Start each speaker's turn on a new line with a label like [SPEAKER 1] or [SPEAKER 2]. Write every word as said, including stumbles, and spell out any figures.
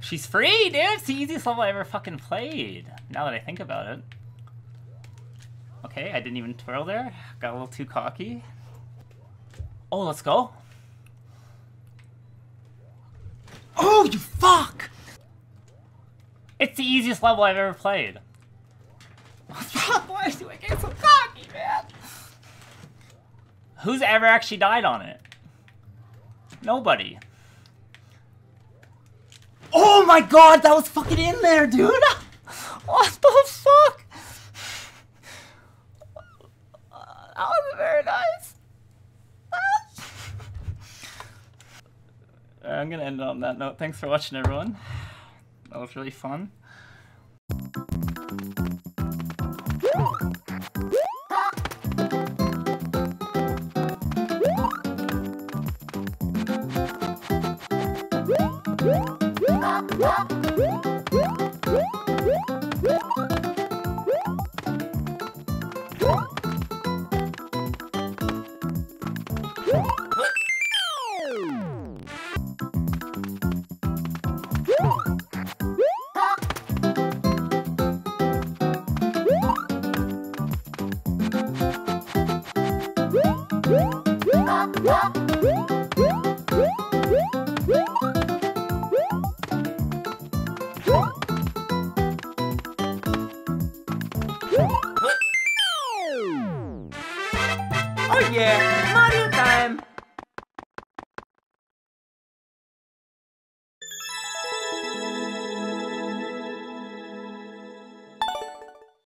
[SPEAKER 1] She's free, dude! It's the easiest level I ever fucking played. Now that I think about it. Okay, I didn't even twirl there. Got a little too cocky. Oh, let's go. Oh, you fuck! It's the easiest level I've ever played. Why do I get so cocky, man? Who's ever actually died on it? Nobody. Oh my god, that was fucking in there, dude! What the fuck? That was very nice. I'm gonna end it on that note. Thanks for watching, everyone. That was really fun. Oh yeah, Mario time!